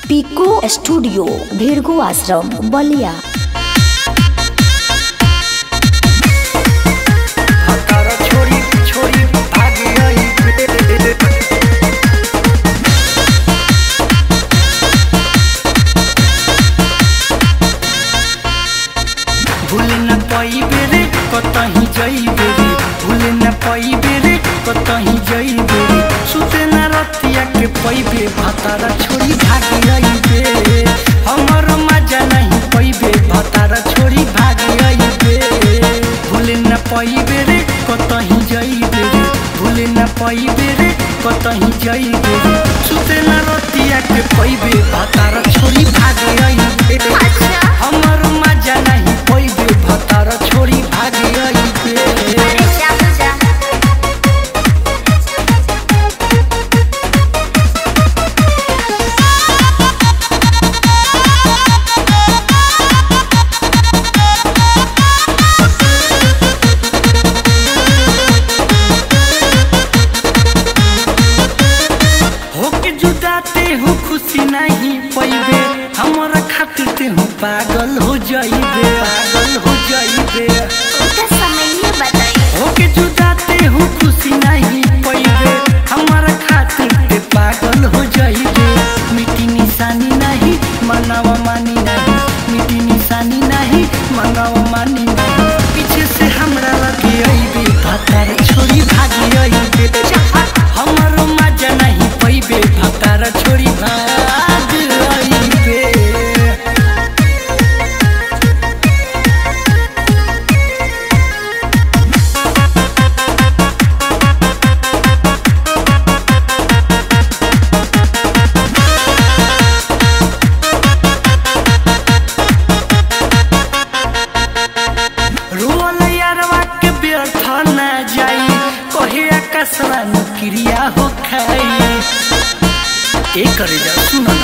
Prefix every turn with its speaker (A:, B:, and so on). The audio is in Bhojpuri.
A: पीको स्टूडियो भीड़गो आश्रम बलिया।
B: भूले न पाइबे रे कतही जाइबे रे, भूले न पाइबे रे कतही जाइबे रे, सुते न रतिया के पाइबे भातारा छोड़ी भागी आइबे, हमर मजा नहीं पाइबे भातारा छोड़ी भागी आइबे। भूले न पाइबे रे कतही जाइबे रे, भूले न पाइबे रे कतही जाइबे रे, सुते न रतिया के पाइबे भातारा छोड़ी भागी आइबे, हमर मजा नहीं पाइबे भातारा छोड़ी भागी आइबे। होके जुदाते हो खुशी नहीं पाइबे, हमारा खातिर ते हो पागल हो जाइबे, पागल हो जाइबे। होके जुदाते हो खुशी नहीं पाइबे, हमारा खातिर ते पागल हो जाइबे। मिट्टी निशानी नहीं मनावा मानी नहीं, मिट्टी निशानी नहीं मनावा मानी नहीं, पीछे से हमरा लगे आइबे भातार छोड़ी भागी आइबे, हमारो मजा नहीं पाइबे भातार छोड़ी भाग आइबे। रोल यारवा के व्यर्थ न जाई, कहे आकाशवा न क्रिया हो खाई। ए करे जा सुन